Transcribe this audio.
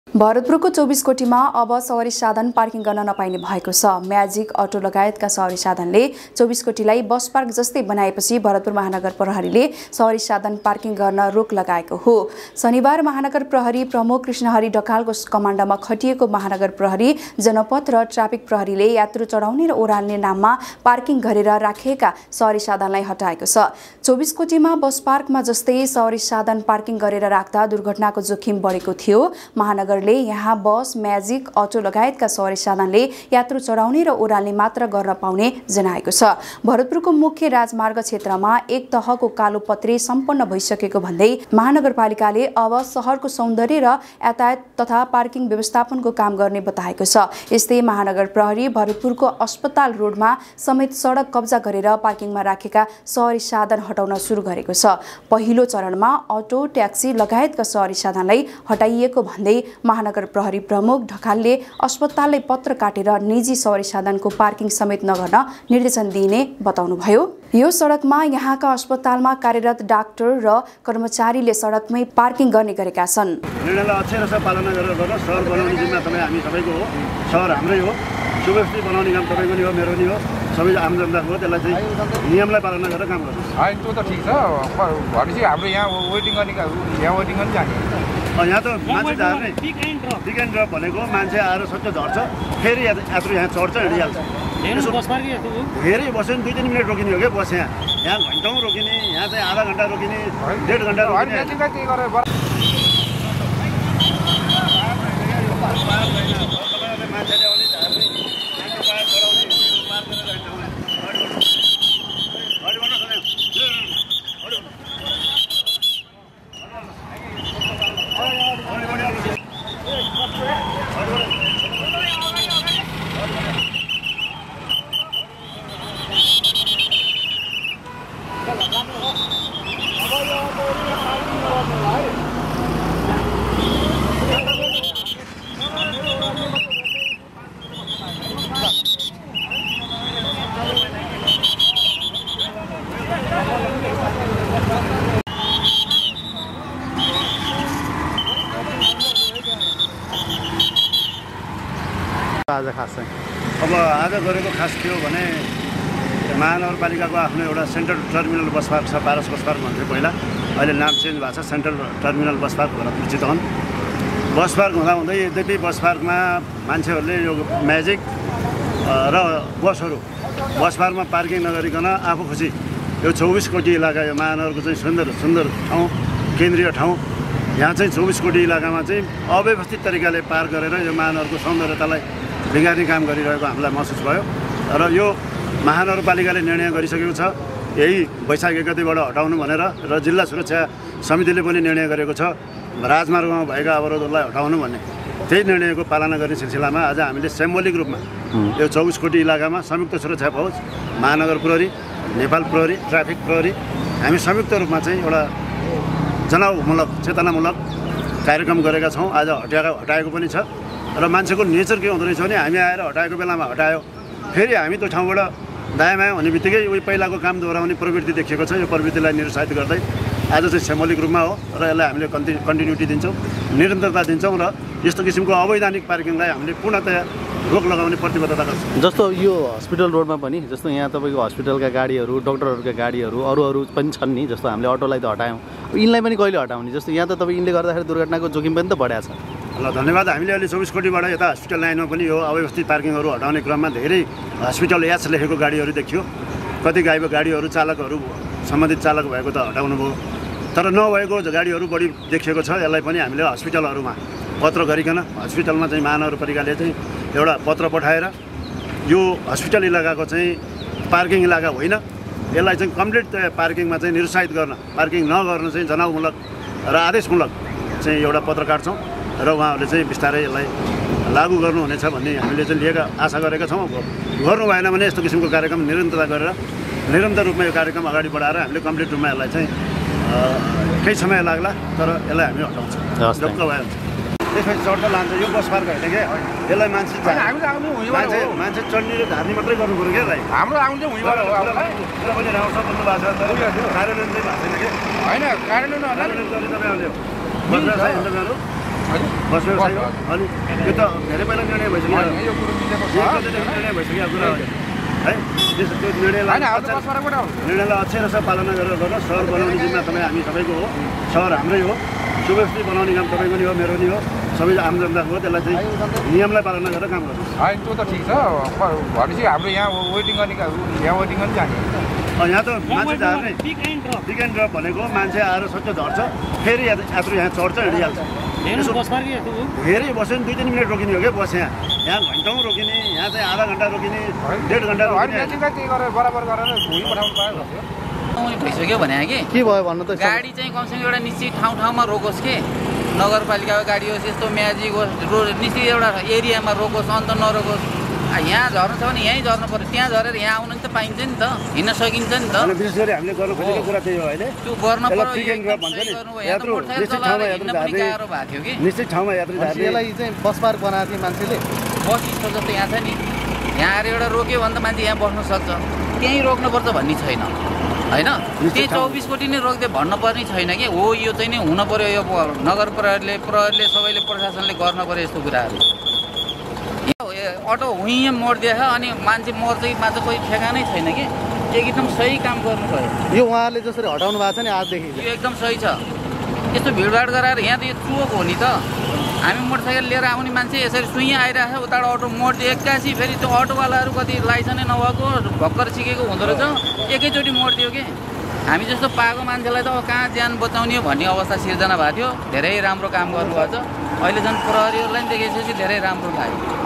भरतपुरको 24 कोटीमा अब सवारी साधन पार्किङ गर्न नपाइने भएको छ। म्याजिक अटो लगायतका सवारी साधनले 24 कोटीलाई बस पार्क जस्तै बनाएपछि भरतपुर महानगर प्रहरीले सवारी साधन पार्किङ गर्न रोक लगाएको हो। शनिबार महानगर प्रहरी प्रमुख कृष्णहरि ढकालको कमाण्डमा खटिएको महानगर प्रहरी, जनपथ र ट्राफिक प्रहरीले यात्रु चढाउने र ओह्राल्ने नाममा पार्किङ गरेर राखिएका सवारी साधनलाई हटाएको छ। 24 कोटीमा बस पार्कमा जस्तै सवारी साधन पार्किङ गरेर राख्दा दुर्घटनाको जोखिम बढेको थियो। महानगर यहाँ बस, म्याजिक अटो लगायतका सवारी साधनले यात्रु चढाउने र ओह्राल्ने मात्र गर्न पाउने जनाएको छ। भरतपुरको मुख्य राजमार्ग क्षेत्रमा एक तहको कालोपत्रे सम्पन्न भइसकेको भन्दै महानगरपालिकाले अब शहरको सौन्दर्य र यातायात तथा पार्किङ व्यवस्थापनको काम गर्ने बताएको छ। यस्तै महानगर प्रहरी भरतपुरको अस्पताल रोडमा समेत सडक कब्जा गरेर पार्किङमा राखेका सवारी साधन हटाउन सुरु गरेको छ। पहिलो चरणमा अटो, ट्याक्सी लगायतका सवारी साधनलाई हटाइएको भन्दै महानगर प्रहरी प्रमुख ढकालले अस्पताललाई पत्र काटेर निजी सवारी साधनको पार्किङ समेत नगर्न निर्देशन दिइने बताउनुभयो। यो सडकमा यहाँका अस्पतालमा कार्यरत डाक्टर र कर्मचारीले सडकमै पार्किङ गर्ने गरेका छन्। निर्णयलाई अक्षर रस पालना गरेर गर्न सहर बनाउने जिम्मा तपाईँ हामी सबैको हो। सहर हाम्रै हो, सुव्यवस्थित बनाउने काम तपाईँको नि हो, मेरो नि हो, सबै आम जनताको हो। त्यसलाई चाहिँ नियमलाई पालना गरेर काम गर्नु। होइन, त्यो त ठिक छ। भनेपछि हाम्रो यहाँ वेटिङ गर्ने जाने यहाँ त मान्छे झार्ने पिक एन्ड ड्रप भनेको मान्छे आएर सच्च झर्छ, फेरि यात्रु यहाँ चढ्छ, हिँडिहाल्छ। धेरै बस्यो नि 2-3 मिनट रोकिने हो क्या बस। यहाँ घन्टौँ रोकिने, यहाँ चाहिँ आधा घन्टा रोकिने, 1.5 घन्टा रोकिने। अब आज गरेको खास के हो भने महानगरपालिकाको आफ्नो एउटा सेन्ट्रल टर्मिनल बस पार्क छ, पारस बस पार्क भन्थ्यो पहिला, अहिले नाम चेन्ज भएको छ central terminal bus park Bharatpur Chitwan. Bus park हुँदाहुँदै यद्यपि बस पार्कमा मान्छेहरूले यो म्याजिक र बसहरू बस पार्कमा पार्किङ नगरिकन आफू खुसी यो 24 कोटी इलाका, यो महानगरको चाहिँ सुन्दर ठाउँ, केन्द्रीय ठाउँ, यहाँ चाहिँ 24 कोटी इलाकामा चाहिँ अव्यवस्थित तरिकाले पार्क गरेर यो महानगरको सौन्दर्यतालाई बिगार्ने काम गरिरहेको हामीलाई महसुस भयो। र यो महानगरपालिकाले निर्णय गरिसकेको छ यही वैशाख 1 गतेबाट हटाउनु भनेर, र जिल्ला सुरक्षा समितिले पनि निर्णय गरेको छ राजमार्गमा भएका अवरोधहरूलाई हटाउनु भन्ने। त्यही निर्णयको पालना गर्ने सिलसिलामा आज हामीले सिम्बोलिक रूपमा यो 24 कोटी इलाकामा संयुक्त सुरक्षा फौज, महानगर प्रहरी, नेपाल प्रहरी, ट्राफिक प्रहरी, हामी संयुक्त रूपमा चाहिँ एउटा जनाउमूलक, चेतनामूलक कार्यक्रम गरेका छौँ। आज हटाएको पनि छ। र मान्छेको नेचर के हुँदो रहेछ भने हामी आएर हटाएको बेलामा हटायो, फेरि हामी त्यो ठाउँबाट दायाँ हुने बित्तिकै उही पहिलाको काम दोहोऱ्याउने प्रवृत्ति देखिएको छ। यो प्रवृत्तिलाई निरुत्साहित गर्दै आज चाहिँ सिम्बोलिक रूपमा हो र यसलाई हामीले कन्टिन्युटी दिन्छौँ, निरन्तरता दिन्छौँ र यस्तो किसिमको अवैधानिक पार्किङलाई हामीले पूर्णतया रोक लगाउने प्रतिबद्धता गर्छौँ। जस्तो यो हस्पिटल रोडमा पनि, जस्तो यहाँ तपाईँको हस्पिटलका गाडीहरू, डक्टरहरूका गाडीहरू अरू पनि छन् नि, जस्तो हामीले अटोलाई त हटायौँ, यिनलाई पनि कहिले हटाउने? जस्तो यहाँ त तपाईँ यिनले गर्दाखेरि दुर्घटनाको जोखिम पनि त बढाएको छ। ल धन्यवाद। हामीले अहिले 24 कोटीबाट यता हस्पिटल लाइनमा पनि यो अव्यवस्थित पार्किङहरू हटाउने क्रममा धेरै हस्पिटल एच लेखेको गाडीहरू देखियो। कति गाडीहरू चालकहरू सम्बन्धित चालक भएको त हटाउनु भयो, तर नभएको गाडीहरू बढी देखिएको छ। यसलाई पनि हामीले हस्पिटलहरूमा पत्र गरिकन, हस्पिटलमा चाहिँ महानगरपालिकाले चाहिँ एउटा पत्र पठाएर यो हस्पिटल इलाकाको चाहिँ पार्किङ इलाका होइन, यसलाई चाहिँ कम्प्लिट पार्किङमा चाहिँ निरुत्साहित गर्न, पार्किङ नगर्न चाहिँ जनाउमूलक र आदेशमूलक चाहिँ एउटा पत्र काट्छौँ र उहाँहरूले चाहिँ बिस्तारै यसलाई लागू गर्नुहुनेछ भन्ने हामीले चाहिँ लिएका आशा गरेका छौँ। गर्नु भएन भने यस्तो किसिमको कार्यक्रम निरन्तरता गरेर निरन्तर रूपमा यो कार्यक्रम अगाडि बढाएर हामीले कम्प्लिट रूपमा यसलाई चाहिँ केही समय लाग्ला, तर यसलाई हामी हटाउँछौँ। ढुक्क भयो त्यसपछि चढ्दा लान्छ। यो बस पार्क होइन क्या, यसलाई मान्छे चढ्ने र धार्ने मात्रै गर्नु पऱ्यो क्या। हाम्रो आउने हुँबाट हो पनि राम्रो भन्नु भएको छ, कार्यान्वयन चाहिँ भएको छैन क्या। होइन, कार्यान्वयन तपाईँहरूले बस व्यवसाय हो अनि यो त धेरै पहिला निर्णय भइसक्यो यो कुरो मिलेको छ निर्णय भइसक्यो कुरा हो है त्यो निर्णयलाई अक्षर रस पालना गरेर गर्न सहर बनाउने जिम्मा तपाईँ हामी सबैको हो सहर हाम्रै हो सुव्यवस्थित बनाउने काम तपाईँको नि हो मेरो नि हो सबै आम जनताको हो त्यसलाई चाहिँ नियमलाई पालना गरेर काम गर्नु होइन त्यो त ठिक छ भनेपछि हाम्रो यहाँ वेटिङ गर्ने यहाँ वेटिङ गर्ने जाने यहाँ त मान्छे झार्ने पिक एन्ड ड्रप भनेको मान्छे आएर सच्च झर्छ फेरि यात्रु यहाँ चढ्छ हिँडिहाल्छ धेरै बस्यो नि 2-3 मिनट रोकिने हो क्या बस यहाँ घन्टौँ रोकिने यहाँ चाहिँ आधा घन्टा रोकिने 1.5 घन्टा रोकिने बराबर गरेर भोलि पठाउनु पायो भइसक्यो भने कि के भयो भन्नु त गाडी चाहिँ कमसेकम एउटा निश्चित ठाउँमा रोकोस् के नगरपालिकाको गाडी होस् यस्तो म्याजिक होस् निश्चित एउटा एरियामा रोकोस् अन्त नरोकोस् यहाँ झर्नु छ भने यहीँ झर्नु पर्यो त्यहाँ झरेर यहाँ आउनु नि त पाइन्छ नि त हिँड्न सकिन्छ नि त विशेष गरी हामीले गर्नु खोजेको कुरा त्यही हो अहिले त्यो गर्न निश्चित ठाउँमा यात्रु झार्ने यसलाई चाहिँ बस पार्क बनाएको थियो मान्छेले बस स्टप जस्तो यहाँ छ नि यहाँ आएर एउटा रोक्यो भने त मान्छे यहाँ बस्न सक्छ त्यहीँ रोक्नुपर्छ भन्ने छैन होइन त्यही 24 कोटी नै रोक्दै भन्नु पर्ने छैन कि हो यो चाहिँ नि हुन पर्यो यो नगर प्रहरीले सबैले प्रशासनले गर्न पर्यो यस्तो कुराहरू अटो हुँ मोडिदिएछ अनि मान्छे मर्छ कि मान्छे कोही ठेगानै छैन कि एकदम सही काम गर्नु भयो यो उहाँले जसरी हटाउनु भएको छ नि आजदेखि यो एकदम सही छ यस्तो भिडभाड गराएर यहाँ त यो चुक हो नि त हामी मोटरसाइकल लिएर आउने मान्छे यसरी सुई आइरहेको छ उताबाट अटो मोडिदियो एक्कासी फेरि त्यो अटोवालाहरू कति लाइसेन्सै नभएको भर्खर सिकेको हुँदो रहेछ एकैचोटि मोडिदियो कि हामी जस्तो पाएको मान्छेलाई त अब कहाँ ज्यान बचाउने हो भन्ने अवस्था सिर्जना भएको थियो धेरै राम्रो काम गर्नुभएको छ अहिले झन् प्रहरीहरूलाई पनि देखेपछि धेरै राम्रो लाग्यो